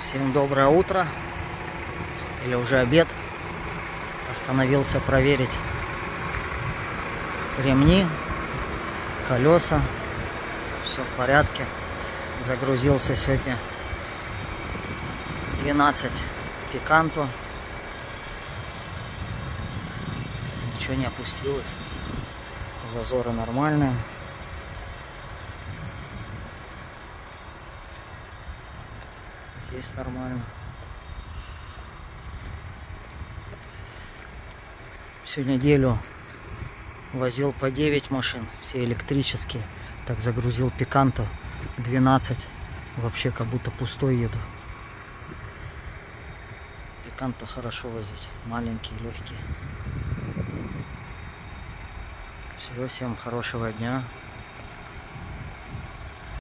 Всем доброе утро. Или уже обед. Остановился проверить ремни, колеса. Все в порядке. Загрузился сегодня 12 пиканто. Ничего не опустилось. Зазоры нормальные. Здесь нормально. Всю неделю возил по 9 машин, все электрические. Так загрузил пиканто 12. Вообще как будто пустой еду. Пиканто хорошо возить. Маленькие, легкие. Всего всем хорошего дня.